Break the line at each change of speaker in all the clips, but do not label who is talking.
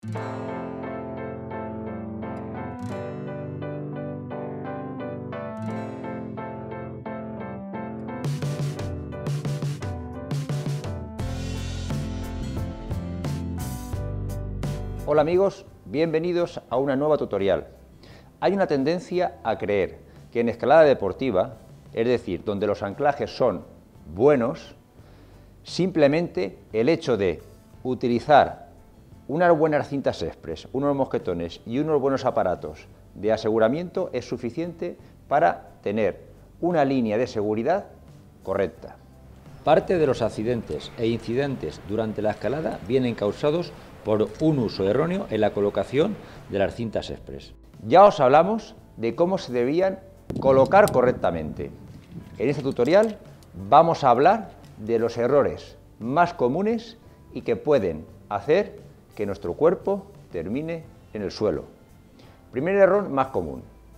Hola amigos, bienvenidos a una nueva tutorial. Hay una tendencia a creer que en escalada deportiva, es decir, donde los anclajes son buenos, simplemente el hecho de utilizar unas buenas cintas express, unos mosquetones y unos buenos aparatos de aseguramiento es suficiente para tener una línea de seguridad correcta. Parte de los accidentes e incidentes durante la escalada vienen causados por un uso erróneo en la colocación de las cintas express. Ya os hablamos de cómo se debían colocar correctamente. En este tutorial vamos a hablar de los errores más comunes y que pueden hacer que nuestro cuerpo termine en el suelo. Primer error más común.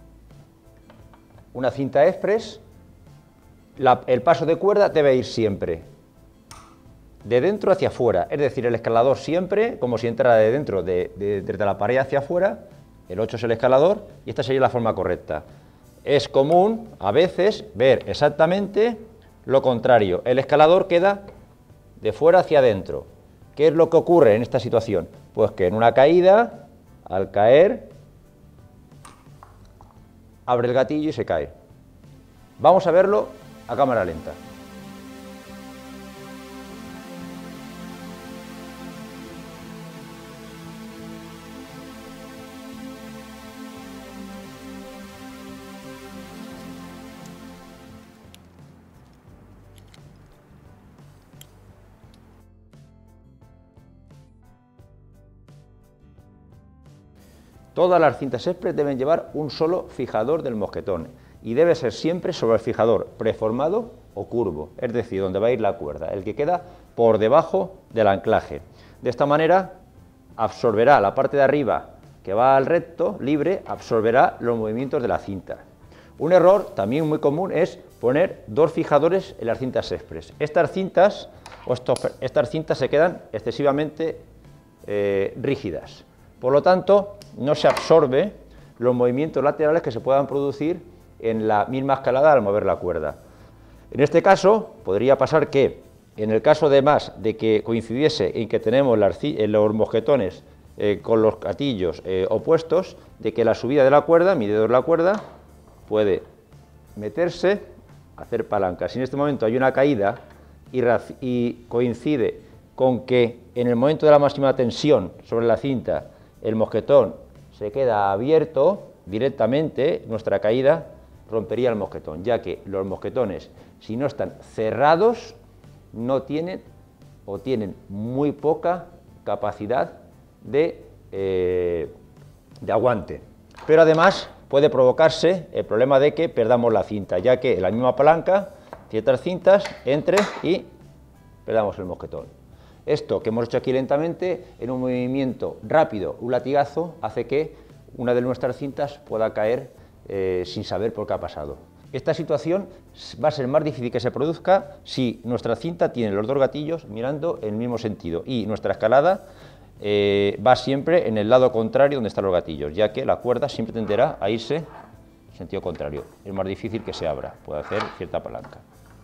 Una cinta express, el paso de cuerda debe ir siempre de dentro hacia afuera, es decir, el escalador siempre, como si entrara de dentro, desde la pared hacia afuera, el 8 es el escalador, y esta sería la forma correcta. Es común, a veces, ver exactamente lo contrario, el escalador queda de fuera hacia adentro. ¿Qué es lo que ocurre en esta situación? Pues que en una caída, al caer, abre el gatillo y se cae. Vamos a verlo a cámara lenta. Todas las cintas express deben llevar un solo fijador del mosquetón y debe ser siempre sobre el fijador preformado o curvo, es decir, donde va a ir la cuerda, el que queda por debajo del anclaje. De esta manera absorberá la parte de arriba que va al recto, libre, absorberá los movimientos de la cinta. Un error también muy común es poner dos fijadores en las cintas express. Estas cintas se quedan excesivamente rígidas. Por lo tanto, no se absorbe los movimientos laterales que se puedan producir en la misma escalada al mover la cuerda. En este caso, podría pasar que, en el caso además de que coincidiese en que tenemos los mosquetones con los gatillos opuestos, de que la subida de la cuerda, mi dedo de la cuerda, puede meterse, hacer palanca. Si en este momento hay una caída y coincide con que en el momento de la máxima tensión sobre la cinta el mosquetón se queda abierto directamente, nuestra caída rompería el mosquetón, ya que los mosquetones, si no están cerrados, no tienen o tienen muy poca capacidad de aguante. Pero además puede provocarse el problema de que perdamos la cinta, ya que en la misma palanca, ciertas cintas, entre y perdamos el mosquetón. Esto que hemos hecho aquí lentamente, en un movimiento rápido, un latigazo, hace que una de nuestras cintas pueda caer sin saber por qué ha pasado. Esta situación va a ser más difícil que se produzca si nuestra cinta tiene los dos gatillos mirando en el mismo sentido y nuestra escalada va siempre en el lado contrario donde están los gatillos, ya que la cuerda siempre tenderá a irse en sentido contrario. Es más difícil que se abra, puede hacer cierta palanca.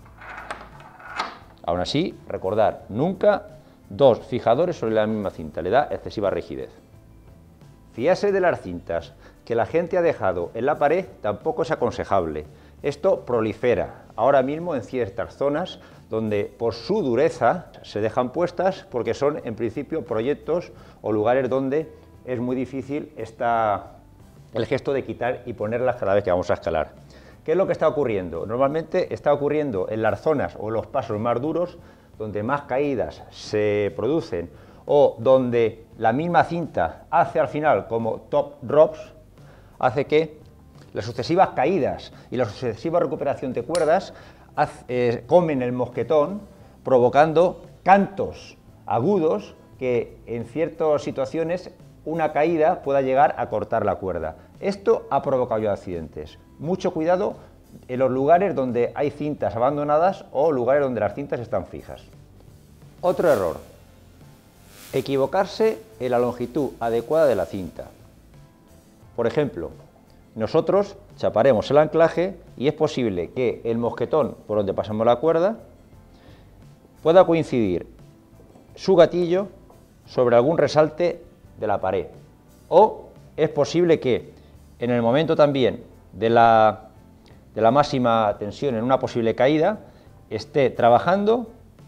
Aún así, recordar, nunca dos fijadores sobre la misma cinta, le da excesiva rigidez. Fiarse de las cintas que la gente ha dejado en la pared tampoco es aconsejable. Esto prolifera ahora mismo en ciertas zonas donde por su dureza se dejan puestas porque son en principio proyectos o lugares donde es muy difícil el gesto de quitar y ponerlas cada vez que vamos a escalar. ¿Qué es lo que está ocurriendo? Normalmente está ocurriendo en las zonas o los pasos más duros donde más caídas se producen o donde la misma cinta hace al final como top drops, hace que las sucesivas caídas y la sucesiva recuperación de cuerdas comen el mosquetón, provocando cantos agudos que en ciertas situaciones una caída pueda llegar a cortar la cuerda. Esto ha provocado ya accidentes. Mucho cuidado en los lugares donde hay cintas abandonadas o lugares donde las cintas están fijas. Otro error. Equivocarse en la longitud adecuada de la cinta. Por ejemplo, nosotros chaparemos el anclaje y es posible que el mosquetón por donde pasamos la cuerda pueda coincidir su gatillo sobre algún resalte de la pared. O es posible que en el momento también de la máxima tensión, en una posible caída, esté trabajando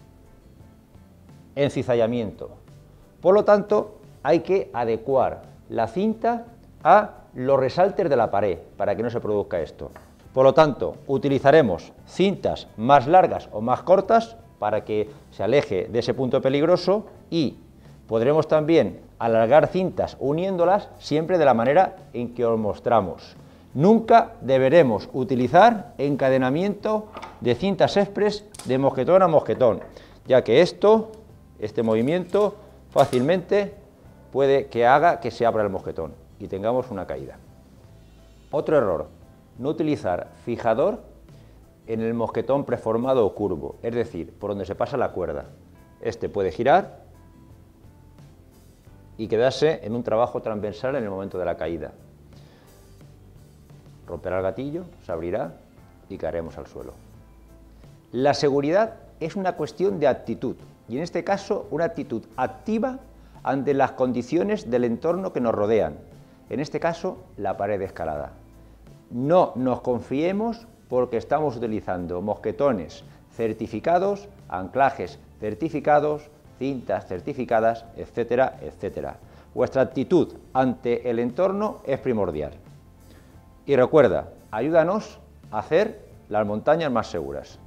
en cizallamiento. Por lo tanto, hay que adecuar la cinta a los resaltes de la pared para que no se produzca esto. Por lo tanto, utilizaremos cintas más largas o más cortas para que se aleje de ese punto peligroso y podremos también alargar cintas uniéndolas siempre de la manera en que os mostramos. Nunca deberemos utilizar encadenamiento de cintas express de mosquetón a mosquetón, ya que este movimiento fácilmente puede que haga que se abra el mosquetón y tengamos una caída. Otro error, no utilizar fijador en el mosquetón preformado o curvo, es decir, por donde se pasa la cuerda. Este puede girar y quedarse en un trabajo transversal en el momento de la caída. Romperá el gatillo, se abrirá y caeremos al suelo. La seguridad es una cuestión de actitud y en este caso una actitud activa ante las condiciones del entorno que nos rodean, en este caso la pared de escalada. No nos confiemos porque estamos utilizando mosquetones certificados, anclajes certificados, cintas certificadas, etcétera, etcétera. Vuestra actitud ante el entorno es primordial. Y recuerda, ayúdanos a hacer las montañas más seguras.